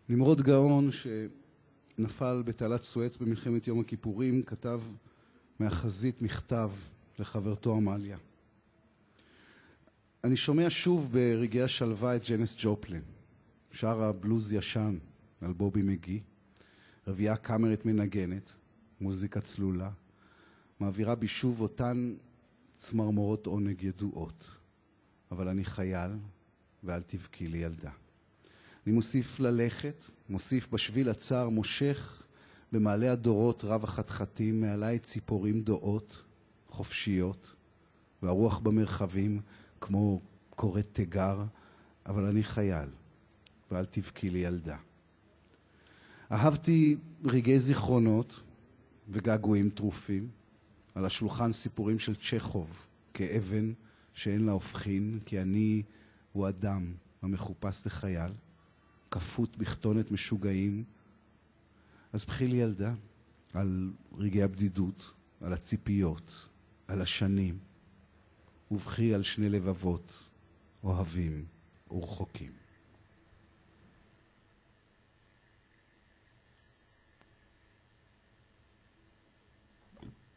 נמרוד גאון, שנפל בתעלת סואץ במלחמת יום הכיפורים, כתב מהחזית מכתב לחברתו עמליה. אני שומע שוב ברגעי השלווה את ג'ניס ג'ופלין, שרה בלוז ישן על בובי מגי, רביעה קאמרית מנגנת, מוזיקה צלולה, מעבירה בי שוב אותן צמרמורות עונג ידועות. אבל אני חייל, ואל תבכי לי ילדה. אני מוסיף ללכת, מוסיף בשביל הצער, מושך במעלה הדורות רב החתחתים, מעלי ציפורים דועות, חופשיות, והרוח במרחבים כמו קוראת תיגר, אבל אני חייל, ואל תבכי לי ילדה. אהבתי רגעי זיכרונות וגעגועים טרופים, על השולחן סיפורים של צ'כוב, כאבן שאין לה הופכין, כי אני הוא אדם המחופש לחייל, כפות בכתונת משוגעים. אז בכי לי ילדה על רגעי הבדידות, על הציפיות, על השנים, ובכי על שני לבבות אוהבים ורחוקים.